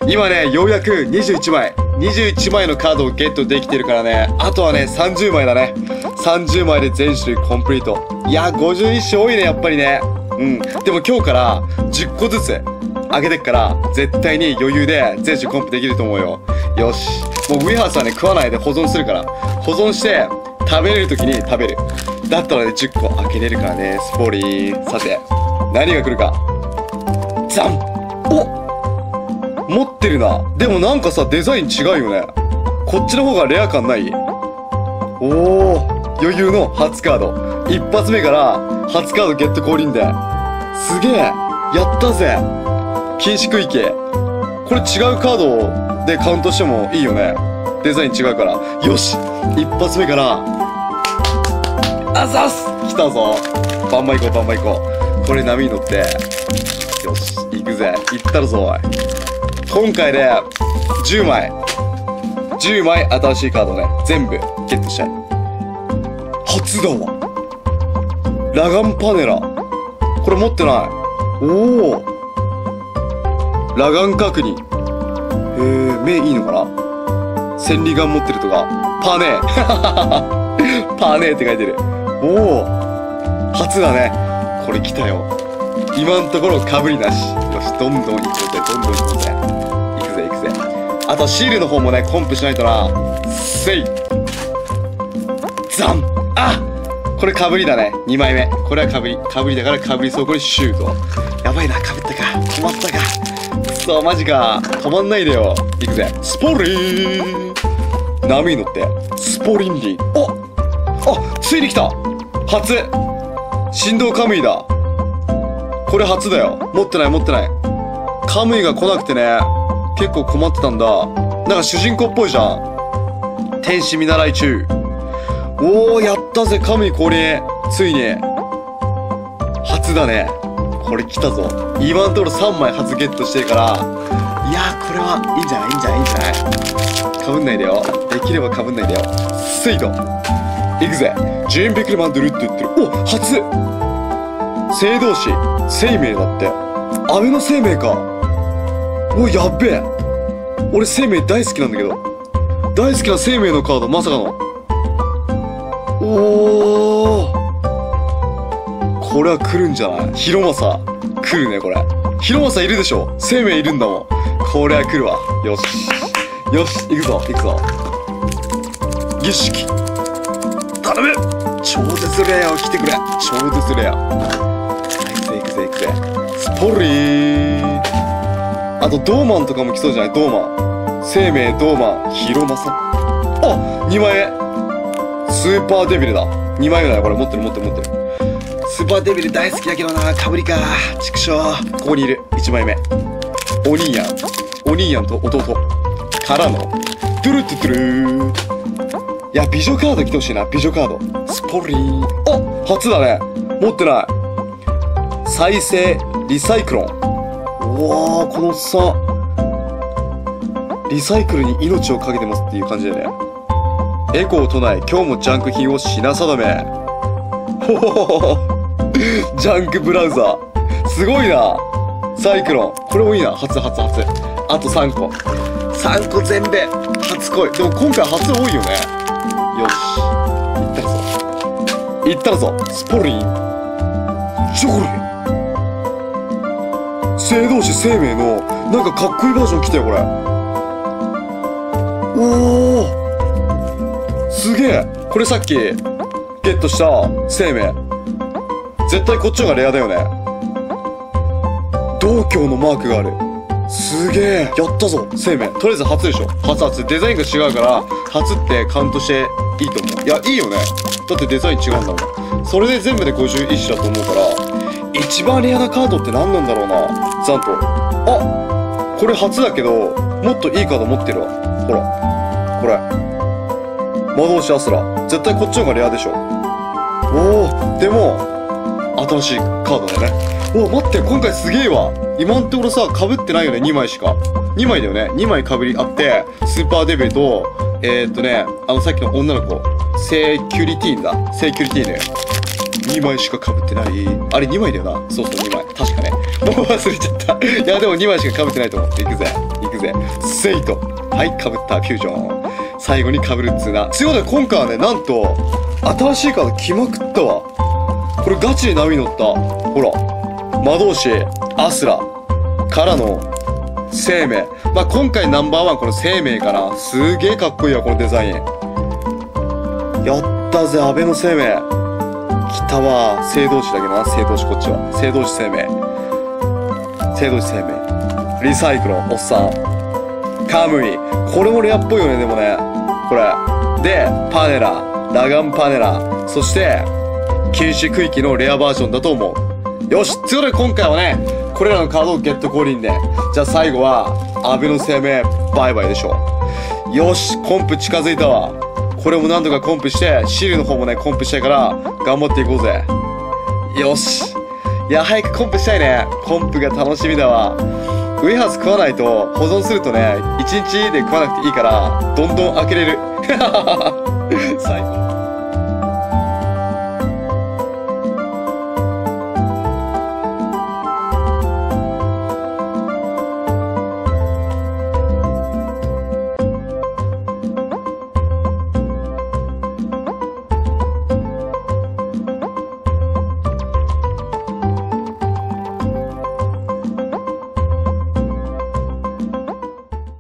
今ね、ようやく21枚。21枚のカードをゲットできてるからね。あとはね、30枚だね。30枚で全種類コンプリート。いや、51種多いね、やっぱりね。うん。でも今日から10個ずつあげてっから、絶対に余裕で全種コンプできると思うよ。よし。もうウェハースはね、食わないで保存するから。保存して、食べれる時に食べる。だったらね、10個開けれるからね、スポーリー。さて、何が来るか。ザン！お！持ってるな。でもなんかさ、デザイン違うよね。こっちの方がレア感ない？おー、余裕の初カード。一発目から初カードゲット降臨で。すげえ。やったぜ。禁止区域。これ違うカードでカウントしてもいいよね。デザイン違うから。よし！一発目から、あざっす！来たぞ。バンバン行こう、バンバン行こう。これ波に乗って。よし、行くぜ。行ったるぞ、おい。今回で10枚新しいカードね、全部ゲットしたい。初だわ。ラガンパネラ。これ持ってない。おお。ラガン確認。目いいのかな？千里眼持ってるとか。パネー。パネーって書いてる。おお。初だね。これ来たよ。今んところ被りなし。よし、どんどん行こうぜ、どんどん行こうぜ。あとシールの方もね、コンプしないとな。せいザン！あ！これ被りだね。2枚目。これは被りだから被りそう。これシュート。やばいな、被ったか。止まったか。くそ、マジか。止まんないでよ。いくぜ。スポリーン！波に乗って。スポリンリン。あ！ついに来た！初！振動カムイだ。これ初だよ。持ってない。カムイが来なくてね。結構困ってたんだ。なんか主人公っぽいじゃん。天使見習い中。おー、やったぜ、カムイ降臨。ついに。初だね。これ来たぞ。今のところ3枚初ゲットしてるから。いやー、これはいいんじゃない被んないでよ。できれば被んないでよ。せいと。いくぜ。ジェーン・ベクルマンドルって言ってる。お、初！聖同士。生命だって。アメの生命か。お、やっべえ。俺生命大好きなんだけど。大好きな生命のカード、まさかの。おー。これは来るんじゃない？ヒロマサ。来るね、これ。ヒロマサいるでしょ？生命いるんだもん。これは来るわ。よし。よし、行くぞ。儀式。頼む！超絶レアを来てくれ。超絶レア。行くぜ。スポリー。あと、ドーマンとかも来そうじゃない？ドーマン。生命、ドーマン、ヒロマサ。あ！ 2 枚目。スーパーデビルだ。2枚目だよ、これ。持ってる。スーパーデビル大好きだけどな。かぶりか。畜生。ここにいる。1枚目。お兄やんと弟。からの。トゥルトゥトゥルー。いや、美女カード来てほしいな。美女カード。スポリー。あ！初だね。持ってない。再生、リサイクロン。うわー、このおっさん。リサイクルに命をかけてますっていう感じだよね。エコを唱え、今日もジャンク品を品定め。ほほほほ。ジャンクブラウザー。すごいな。サイクロン。これもいいな。初。あと3個。3個全部。初恋。でも今回初多いよね。よし。行ったらぞ。スポリン。ジョグリ。聖同士生命のなんかかっこいいバージョン来たよ、これ。おお、すげえ。これさっきゲットした生命、絶対こっちの方がレアだよね。同郷のマークがある。すげえ。やったぞ、生命。とりあえず初でしょ。初。デザインが違うから初ってカウントしていいと思う。いや、いいよね。だってデザイン違うんだもん。それで全部で51種だと思うから、一番レアなカードって何なんだろうな。ザンと。あ、これ初だけどもっといいカード持ってるわ。ほらこれ、魔導士アスラ。絶対こっちの方がレアでしょ。おお、でも新しいカードだね。お、待って、今回すげえわ。今んところさ、被ってないよね。2枚しか。2枚だよね。2枚被りあって、スーパーデビルとさっきの女の子、セキュリティーンだ。セキュリティーンね。2枚しか被ってない。あれ2枚だよな。そうそう、2枚。確かね。もう忘れちゃった。いや、でも2枚しか被ってないと思って。いくぜ。 ぜ。セイト。はい、被った。フュージョン。最後に被るっつうな。ということで今回はね、なんと、新しいカード来まくったわ。これガチで波に乗った。ほら。魔導士、アスラ。からの、生命。まあ、今回ナンバーワンこの生命かな。すげえかっこいいわ、このデザイン。やったぜ、安倍の生命。来たわ。聖導士だけどな。聖導士こっちは。聖導士生命。聖導士生命。リサイクロン、おっさん。カムイ。これもレアっぽいよね、でもね。これ。で、パネラ。ラガンパネラ。そして、禁止区域のレアバージョンだと思う。よし。ということで今回はね、これらのカードをゲット降臨で。じゃあ最後は、安倍の生命、バイバイでしょ。よし。コンプ近づいたわ。これも何とかコンプして、シールの方もね、コンプしたいから、頑張っていこうぜ。よし。いや、早くコンプしたいね。コンプが楽しみだわ。ウェハース食わないと、保存するとね、1日で食わなくていいから、どんどん開けれる。最高。